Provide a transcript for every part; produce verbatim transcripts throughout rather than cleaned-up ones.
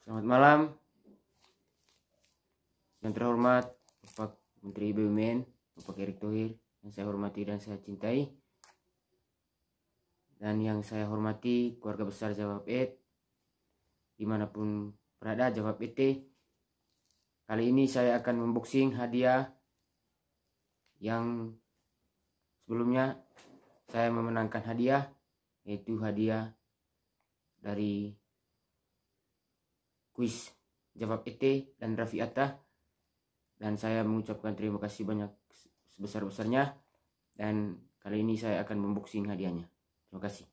Selamat malam yang terhormat Bapak Menteri B U M N, Bapak Erick Thohir, yang saya hormati dan saya cintai, dan yang saya hormati keluarga besar Jawab Ed dimanapun berada Jawab E T. Kali ini saya akan unboxing hadiah yang sebelumnya saya memenangkan hadiah, yaitu hadiah dari kuis Jawab E T dan Raffi Atta, dan saya mengucapkan terima kasih banyak sebesar-besarnya, dan kali ini saya akan unboxing hadiahnya. Terima kasih.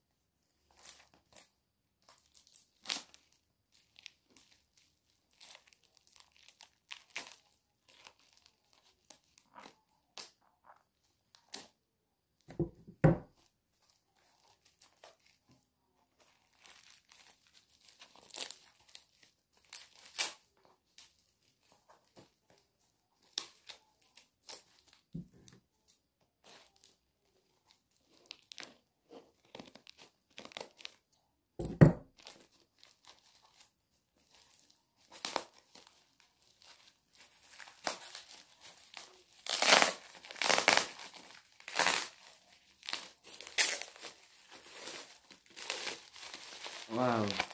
Wow.